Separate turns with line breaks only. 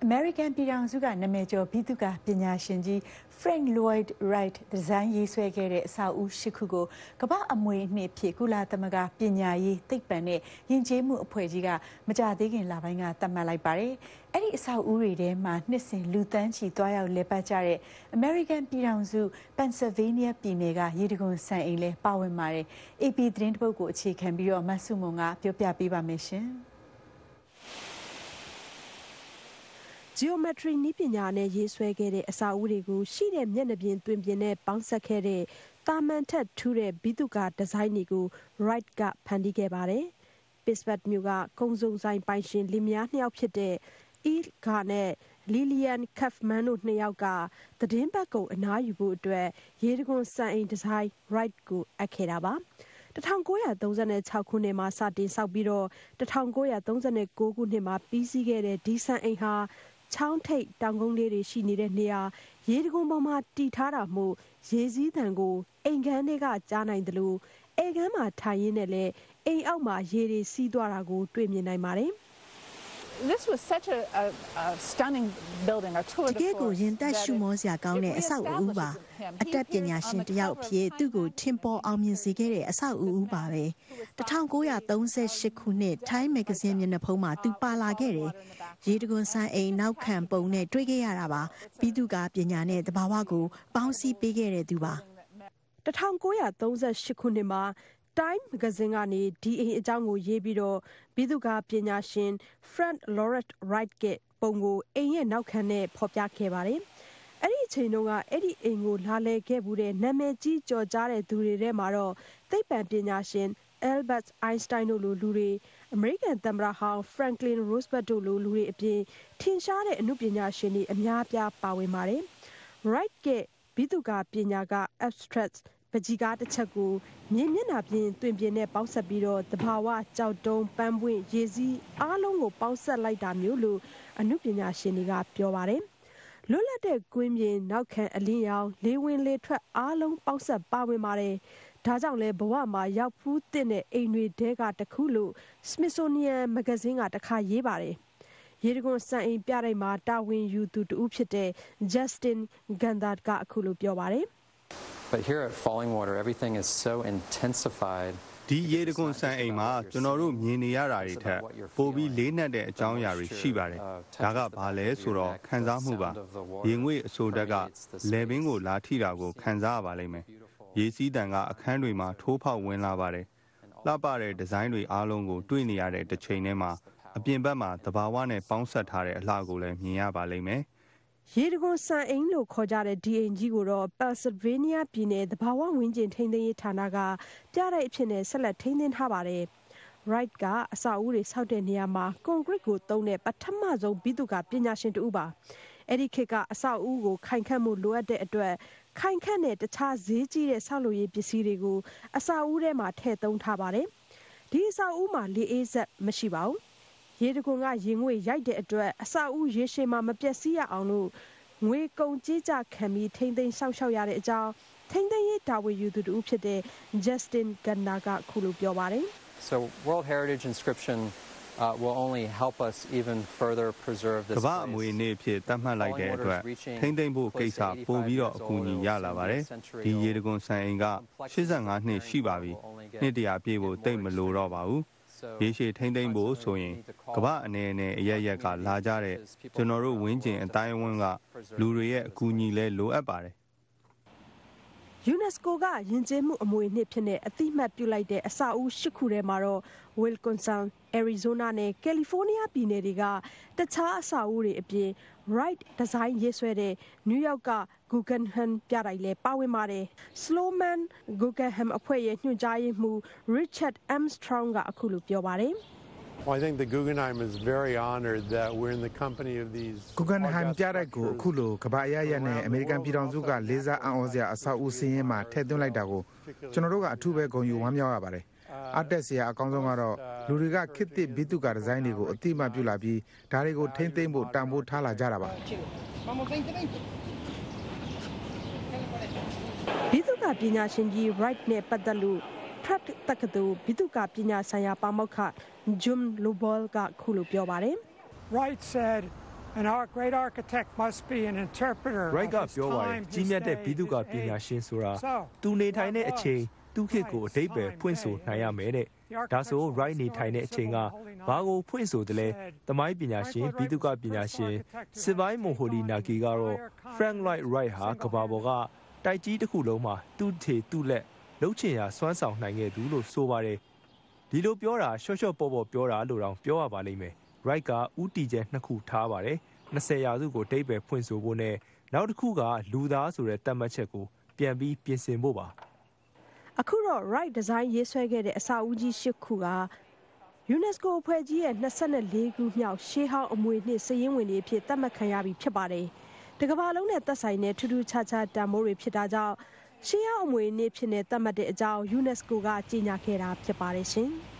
American ပြည်ထောင်စုကနာမည်ကျော်ဘိသုကာပညာရှင်ကြီး Frank Lloyd Wright ဒီဇိုင်းရေးဆွဲခဲ့တဲ့အဆောက်အဦ၈ခုကိုကမ္ဘာအမွေအနှစ်ဖြစ်ကုလသမဂ္ဂပညာရေးသိပ္ပံနဲ့ယဉ်ကျေးမှုအဖွဲ့ကြီးကမကြာသေးခင်လပိုင်းကသတ်မှတ်လိုက်ပါတယ်။အဲ့ဒီအဆောက်အဦတွေထဲမှာနှစ်စဉ်လူသန်းချီသွားရောက်လည်ပတ်ကြတဲ့ American ပြည်ထောင်စု Pennsylvania ပြည်နယ်ကရေတံခွန်စံအိမ်လည်းပါဝင်ပါတယ်။ AP သတင်းတပုဒ်ကိုအခြေခံပြီးမဆုမွန်ကပြောပြပေးပါမယ်ရှင်။
Geometry နည်းပညာနဲ့ရေးဆွဲခဲ့တဲ့အဆောက်အဦတွေကိုရှိတဲ့မျက်နှာပြင်သွင်ပြင်နဲ့ပေါင်းစပ်ခဲ့တဲ့သာမန်ထက်ထူးတဲ့ဘိသုကာဒီဇိုင်းတွေကို Wright ကဖန်တီးခဲ့ပါတယ်။ Pittsburgh မြို့ကကုန်စုံဆိုင်ပိုင်ရှင်လင်မယားနှစ်ယောက်ဖြစ်တဲ့ Ilka နဲ့ Lillian Kaufman တို့နှစ်ယောက်ကသီတင်းပတ်ကုန်အနားယူဖို့အတွက်ရေတံခွန်စံအိမ်ဒီဇိုင်း Wright ကိုအပ်ခဲ့တာပါ။ 1936 ခုနှစ်မှာစတင်ဆောက်ပြီး1939 ခုနှစ်မှာပြီးစီးခဲ့တဲ့ဒီစံအိမ်ဟာချောင်းထိပ်တောင်ကုန်းလေးတွေရှိနေတဲ့နေရာရေတံခွန်ပေါ်မှာတည်ထားတာမို့ရေစီးသံကိုအိမ်ခန်းထဲကကြားနိုင်သလိုဧည့်ခန်းမှာထိုင်ရင်းနဲ့လည်းအိမ်အောက်မှာရေတွေစီးသွားတာကိုတွေ့မြင်နိုင်ပါတယ်။
This was such a stunning building.
တကယ်ကိုရင်သက်ရှုမောစရာကောင်းတဲ့အဆောက်အဦပါအတတ်ပညာရှင်တယောက်ဖြစ်သူ့ကိုထင်ပေါ်အောင်မြင်စေခဲ့တဲ့အဆောက်အဦပါပဲ1938ခုနှစ် Time Magazine မျက်နှာဖုံးမှာသူပါလာခဲ့တယ်ရေတံခွန်စံအိမ်နောက်ခံပုံနဲ့တွေ့ခဲ့ရတာပါဘိသုကာပညာနဲ့သဘာဝကိုပေါင်းစည်းပေးခဲ့တဲ့သူပါ
1938ခုနှစ်မှာTime Magazine ကနေဒီအိမ်အကြောင်းကိုရေးပြီးဘိသုကာပညာရှင် Frank Lloyd Wright ကပုံကိုအိမ်ရဲ့နောက်ခံနဲ့ဖော်ပြခဲ့ပါတယ်။အဲ့ဒီအချိန်တုန်းကအဲ့ဒီအိမ်ကိုလာလည်ခဲ့မှုတဲ့နာမည်ကြီးကျော်ကြားတဲ့သူတွေထဲမှာတော့သိပ္ပံပညာရှင် Albert Einstein တို့လိုလူတွေအမေရိကန်သမ္မတဟောင်း Franklin Roosevelt တို့လိုလူတွေအပြင်ထင်ရှားတဲ့အနုပညာရှင်တွေအများအပြားပါဝင်ပါတယ်။ Wright ကဘိသုကာပညာက abstractပကြီးကားတစ်ချက်ကိုမြေမျက်နှာပြင်သွင်ပြင်နဲ့ပေါင်းစပ်ပြီးသဘာဝကြောက်တုံးပန်းပွင့်ရေစီးအားလုံးကိုပေါင်းစပ်လိုက်တာမျိုးလို့အနုပညာရှင်တွေကပြောပါတယ်။လွတ်လပ်တဲ့ကွင်းပြင်နောက်ခံအလင်းရောင်လေဝင်လေထွက်အားလုံးပေါင်းစပ်ပါဝင်ပါတယ်။ဒါကြောင့်လဲဘဝမှာရောက်ဖူးတဲ့အိမ်တွေတဲကတစ်ခုလို့ Smithsonian Magazine ကတခါရေးပါတယ်။ရေတံခွန်စံအိမ်ပြတိုက်မှာတာဝန်ယူသူတူဖြစ်တဲ့ Justin Gunther ကအခုလိုပြောပါတယ်
But here at Fallingwater, everything is so intensified.
ဒီရေတံခွန်စံအိမ်မှာကျွန်တော်တို့မြင်နေရတာတွေထက်ပိုပြီးလေးနက်တဲ့အကြောင်းအရာတွေရှိပါတယ်။ဒါကဘာလဲဆိုတော့ခံစားမှုပါ။ရေငွေ့အဆိုတက်ကလေပင်ကိုလာထိတာကိုခံစားရပါလိမ့်မယ်။ရေစီးတံကအခန်းတွေမှာထိုးဖောက်ဝင်လာပါတယ်။လှပတဲ့ဒီဇိုင်းတွေအားလုံးကိုတွေ့နေရတဲ့တစ်ချိန်တည်းမှာအပြင်ဘက်မှာသဘာဝနဲ့ပေါင်းစပ်ထားတဲ့အလှကိုလည်းမြင်ရပါလိမ့်မယ်။
ရေတံခွန်စံအိမ်လို့ခေါ်ကြတဲ့ဒီအိမ်ကြီးကိုတော့ Pennsylvania ပြည်နယ်သဘာဝဝန်းကျင်ထိန်းသိမ်းရေးဌာနကပြတိုက်အဖြစ်နဲ့ဆက်လက်ထိန်းသိမ်းထားပါတယ်။ Wright ကအဆောက်အဦတွေဆောက်တဲ့နေရာမှာကွန်ကရစ်ကိုသုံးတဲ့ပထမဆုံးဘိသုကာပညာရှင်တူပါ။အဲ့ဒီခေတ်ကအဆောက်အဦကိုခိုင်ခန့်မှုလိုအပ်တဲ့အတွက်ခိုင်ခန့်တဲ့တခြားဈေးကြီးတဲ့ဆောက်လုပ်ရေးပစ္စည်းတွေကိုအဆောက်အဦထဲမှာထည့်သုံးထားပါတယ်။ဒီအဆောက်အဦမှာလေအေးစက်မရှိပါဘူး။ရေတံခွန်ကရေငွေ့ရိုက်တဲ့အတွက်အဆောက်အဦရေရှည်မှာမပျက်စီးရအောင်လို့ငွေကုန်ကြေးကျခံပြီးထိန်းသိမ်းစောင့်ရှောက်ရတဲ့အကြောင်းထိန်းသိမ်းရေးတာဝန်ယူသူတူဖြစ်တဲ့ Justin Gunther ကခုလိုပြောပါတယ်
So World Heritage Inscription will only help us even further preserve this.
ကမ္ဘာအမွေအနှစ်ဖြစ်သတ်မှတ်လိုက်တဲ့အတွက်ထိန်းသိမ်းဖို့ကိစ္စပို့ပြီးတော့အကူအညီရလာပါတယ်။ဒီရေတံခွန်စံအိမ်က85နှစ်ရှိပါပြီ။နှစ်တရာပြည့်ဖို့တိတ်မလိုတော့ပါဘူး။ရေရှည်ထိန်းသိမ်းဖို့ဆိုရင်ကမ္ဘာအနေနဲ့အရရက်ကလာကြတဲ့ကျွန်တော်တို့ဝင်းကျင်အတိုင်းအဝန်းကလူတွေရဲ့အကူအညီလဲလိုအပ်ပါတယ်
။ UNESCO ကယဉ်ကျေးမှုအမွေအနှစ်ဖြစ်တဲ့အသိအမှတ်ပြုလိုက်တဲ့အဆောက်အဦ၈ခုထဲမှာတော့ Wisconsin, Arizona နဲ့ California ပြည်နယ်တွေကတခြားအဆောက်အဦတွေအပြင် Wright ဒီဇိုင်းရေးဆွဲတဲ့ New York က Guggenheim ပြတိုက်လည်းပါဝင်ပါတယ်။ Sloman Guggenheim အဖွဲ့ရဲ့ညွှန်ကြားရေးမှူး Richard Armstrong ကအခုလိုပြောပါတယ်
Well, I think the Guggenheim is very honored that we're in the company of these
Guggenheim ပြတိုက်ကိုအခုလိုကမ္ဘာအရရနဲ့အမေရိကန်ပြည်ထောင်စုကလေးစားအံ့ဩစရာအဆောက်အဦစည်းရင်းမှာထည့်သွင်းလိုက်တာကိုကျွန်တော်တို့ကအထူးပဲဂုဏ်ယူဝမ်းမြောက်ရပါတယ်။အားတက်စရာအကောင်းဆုံးကတော့လူတွေကခေတ်သစ်ဘိသုကာဒီဇိုင်းတွေကိုအတိအမှပြုလာပြီးဒါတွေကိုထိမ့်သိမ့်ဖို့တန်ဖိုးထားလာကြတာပါ။
ဘိသုကာပညာရှင်ကြီး Wright နဲ့ပတ်သက်လို့ Pratt တက္ကသိုလ်ဘိသုကာပညာဆိုင်ရာပါမောက္ခ Jim Lobel ကခုလိုပြောပါတယ်
Wright said And our great architect must be an interpreter.
Right ကပြောပါတယ်ကြီးမြတ်တဲ့ဘိသုကာပညာရှင်ဆိုတာသူနေထိုင်တဲ့အချိန်သူခေတ်ကိုအတိတ်ပဲဖွင့်ဆိုနိုင်ရမယ်တဲ့ဒါဆို right နေထိုင်တဲ့အချိန်ကဘာကိုဖွင့်ဆိုတယ်လဲသမိုင်းပညာရှင်ဘိသုကာပညာရှင်စစ်ပိုင်းမိုဟိုလီနာကီကတော့ Frank Lloyd Wright ဟာကဘာပေါ်ကတိုက်ကြီးတစ်ခုလုံးမှာသူ့ထေသူ့လက်လှုပ်ချင်ရာစွမ်းဆောင်နိုင်ခဲ့သူလို့ဆိုပါတယ်ဒီလိုပြောတာရှော့ရှော့ပေါ်ပေါ်ပြောတာလို့တောင်ပြောရပါလိမ့်မယ် Wright ကဥတီကျဲနှစ်ခုထားပါတယ်20ရာစုကိုတိတ်ပဲဖွင့်ဆိုဖို့နဲ့နောက်တစ်ခုကလူသားဆိုတဲ့တတ်မှတ်ချက်ကိုပြန်ပြီးပြင်ဆင်ဖို့ပါ
အခုတော့ Wright Design ရေးဆွဲခဲ့တဲ့အဆောက်အဦကြီး၈ခုက UNESCO အဖွဲ့ကြီးရဲ့24ခုမြောက်ရှေးဟောင်းအမွေအနှစ်စာရင်းဝင်တွေအဖြစ်သတ်မှတ်ခံရပြီဖြစ်ပါတယ်။တစ်ကမ္ဘာလုံးနဲ့သက်ဆိုင်တဲ့ထူးထူးခြားခြားတန်ဖိုးတွေဖြစ်တာကြောင့်ရှေးဟောင်းအမွေအနှစ်ဖြစ်နေသတ်မှတ်တဲ့အကြောင်း UNESCO ကကြေညာခဲ့တာဖြစ်ပါတယ်ရှင်။